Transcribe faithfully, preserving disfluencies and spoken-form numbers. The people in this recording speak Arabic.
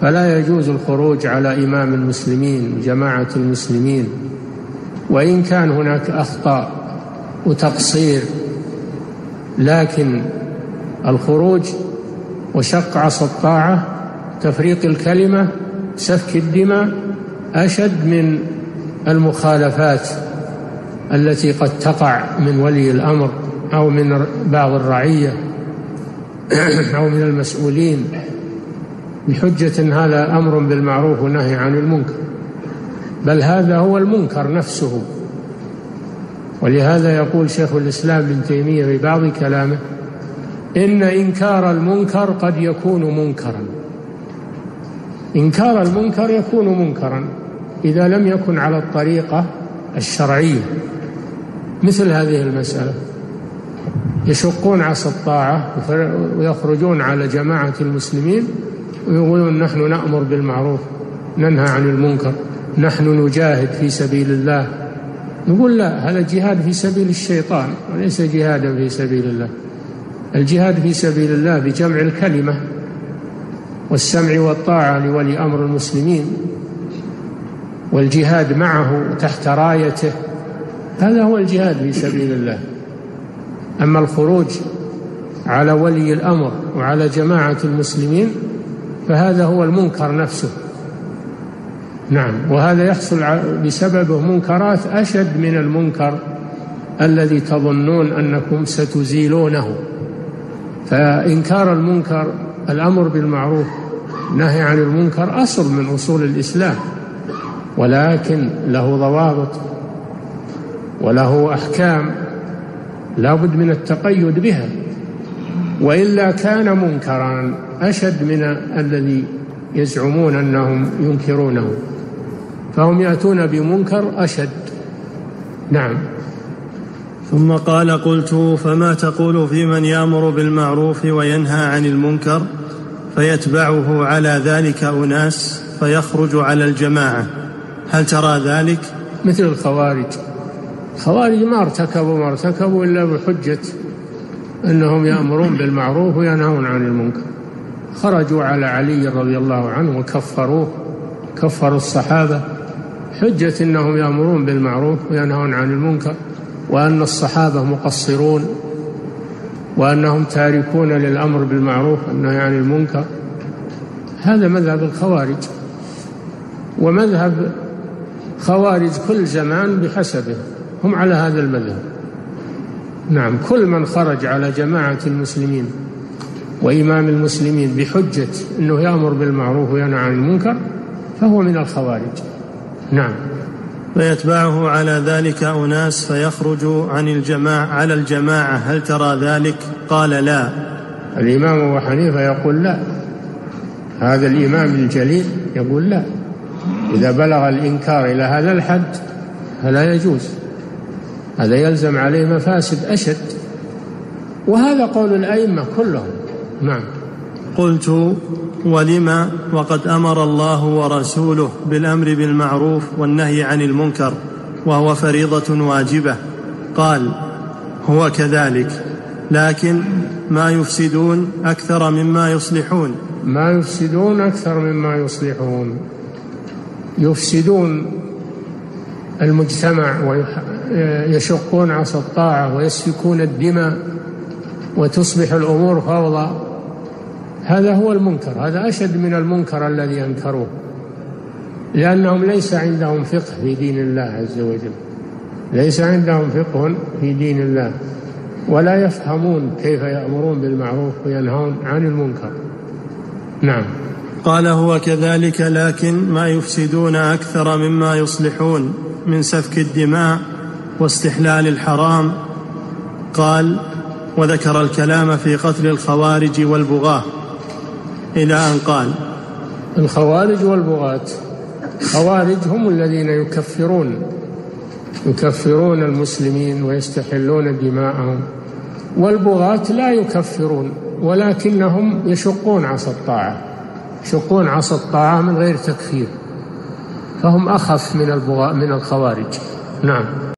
فلا يجوز الخروج على إمام المسلمين وجماعة المسلمين، وإن كان هناك أخطاء وتقصير، لكن الخروج وشق عصا الطاعة، تفريق الكلمة، سفك الدماء أشد من المخالفات التي قد تقع من ولي الأمر أو من بعض الرعية أو من المسؤولين بحجة هذا أمر بالمعروف ونهي عن المنكر، بل هذا هو المنكر نفسه. ولهذا يقول شيخ الإسلام ابن تيمية في بعض كلامه: إن إنكار المنكر قد يكون منكرا. إنكار المنكر يكون منكرا إذا لم يكن على الطريقة الشرعية. مثل هذه المسألة، يشقون عصا الطاعة ويخرجون على جماعة المسلمين ويقولون نحن نأمر بالمعروف ننهى عن المنكر، نحن نجاهد في سبيل الله. نقول لا، هذا جهاد في سبيل الشيطان وليس جهادا في سبيل الله. الجهاد في سبيل الله بجمع الكلمة والسمع والطاعة لولي أمر المسلمين والجهاد معه تحت رايته، هذا هو الجهاد في سبيل الله. أما الخروج على ولي الأمر وعلى جماعة المسلمين فهذا هو المنكر نفسه. نعم، وهذا يحصل بسببه منكرات أشد من المنكر الذي تظنون أنكم ستزيلونه. فإنكار المنكر، الأمر بالمعروف نهي عن المنكر، أصل من أصول الإسلام، ولكن له ضوابط وله أحكام لا بد من التقيد بها، وإلا كان منكرا أشد من الذي يزعمون أنهم ينكرونه، فهم يأتون بمنكر أشد. نعم. ثم قال: قلت: فما تقول في من يأمر بالمعروف وينهى عن المنكر فيتبعه على ذلك أناس فيخرج على الجماعة، هل ترى ذلك؟ مثل الخوارج. الخوارج ما ارتكبوا ما ارتكبوا إلا بحجة أنهم يأمرون بالمعروف وينهون عن المنكر. خرجوا على علي رضي الله عنه وكفروه، كفروا الصحابة حجة أنهم يأمرون بالمعروف وينهون عن المنكر، وأن الصحابة مقصرون، وأنهم تاركون للأمر بالمعروف والنهي عن المنكر. هذا مذهب الخوارج، ومذهب خوارج كل زمان بحسبه، هم على هذا المذهب. نعم، كل من خرج على جماعة المسلمين وإمام المسلمين بحجة أنه يأمر بالمعروف وينهى عن المنكر فهو من الخوارج. نعم. فيتبعه على ذلك أناس فيخرج عن الجماعة على الجماعة، هل ترى ذلك؟ قال: لا. الإمام أبو حنيفة يقول لا، هذا الإمام الجليل يقول لا، إذا بلغ الإنكار إلى هذا الحد فلا يجوز، هذا يلزم عليه مفاسد أشد، وهذا قول الأئمة كلهم. نعم. قلت: ولما وقد أمر الله ورسوله بالأمر بالمعروف والنهي عن المنكر وهو فريضة واجبة؟ قال: هو كذلك، لكن ما يفسدون أكثر مما يصلحون. ما يفسدون أكثر مما يصلحون، يفسدون المجتمع ويشقون عصا الطاعة ويسفكون الدماء وتصبح الأمور فوضى. هذا هو المنكر، هذا أشد من المنكر الذي أنكروه، لأنهم ليس عندهم فقه في دين الله عز وجل، ليس عندهم فقه في دين الله، ولا يفهمون كيف يأمرون بالمعروف وينهون عن المنكر. نعم. قال: هو كذلك، لكن ما يفسدون أكثر مما يصلحون من سفك الدماء واستحلال الحرام. قال: وذكر الكلام في قتل الخوارج والبغاة إلى أن قال: الخوارج والبغاة، خوارج هم الذين يكفرون يكفرون المسلمين ويستحلون دماءهم، والبغاة لا يكفرون ولكنهم يشقون عصا الطاعة، يشقون عصا الطاعة من غير تكفير، فهم أخف من البغاة من الخوارج. نعم.